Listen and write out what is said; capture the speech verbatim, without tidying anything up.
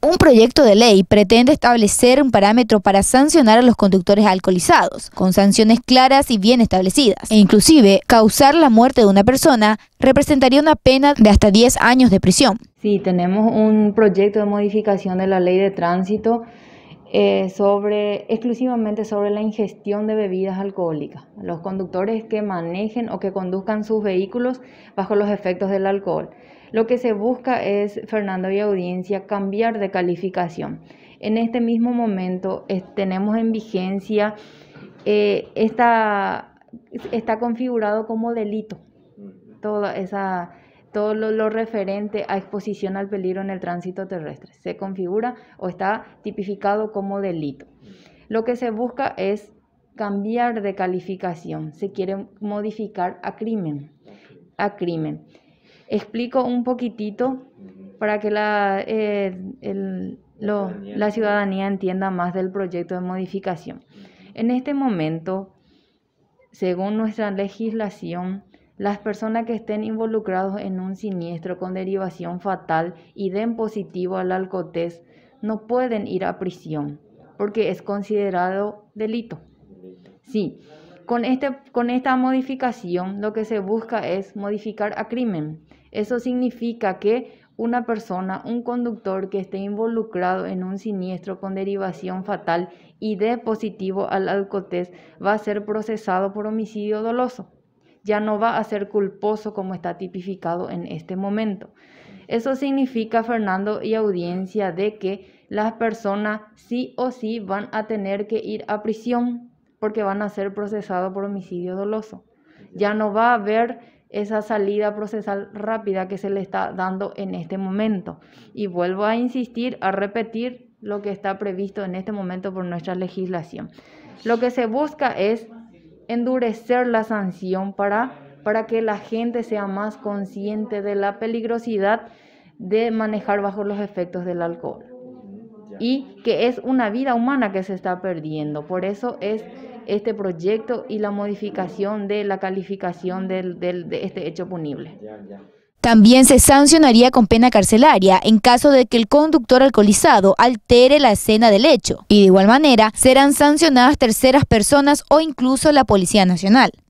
Un proyecto de ley pretende establecer un parámetro para sancionar a los conductores alcoholizados, con sanciones claras y bien establecidas. E inclusive, causar la muerte de una persona representaría una pena de hasta diez años de prisión. Sí, tenemos un proyecto de modificación de la ley de tránsito eh, sobre, exclusivamente sobre la ingestión de bebidas alcohólicas. Los conductores que manejen o que conduzcan sus vehículos bajo los efectos del alcohol. Lo que se busca es, Fernando y audiencia, cambiar de calificación. En este mismo momento eh, tenemos en vigencia, eh, está, está configurado como delito toda esa, todo lo, lo referente a exposición al peligro en el tránsito terrestre. Se configura o está tipificado como delito. Lo que se busca es cambiar de calificación. Se quiere modificar a crimen. A crimen. Explico un poquitito para que la, eh, el, lo, la ciudadanía entienda más del proyecto de modificación. En este momento, según nuestra legislación, las personas que estén involucrados en un siniestro con derivación fatal y den positivo al alcotés no pueden ir a prisión porque es considerado delito. Sí. Con, este, con esta modificación lo que se busca es modificar a crimen. Eso significa que una persona, un conductor que esté involucrado en un siniestro con derivación fatal y dé positivo al alcotés va a ser procesado por homicidio doloso. Ya no va a ser culposo como está tipificado en este momento. Eso significa, Fernando y audiencia, de que las personas sí o sí van a tener que ir a prisión porque van a ser procesados por homicidio doloso. Ya no va a haber esa salida procesal rápida que se le está dando en este momento. Y vuelvo a insistir, a repetir lo que está previsto en este momento por nuestra legislación. Lo que se busca es endurecer la sanción para, para que la gente sea más consciente de la peligrosidad de manejar bajo los efectos del alcohol. Y que es una vida humana que se está perdiendo. Por eso es este proyecto y la modificación de la calificación del, del, de este hecho punible. También se sancionaría con pena carcelaria en caso de que el conductor alcoholizado altere la escena del hecho. Y de igual manera serán sancionadas terceras personas o incluso la Policía Nacional.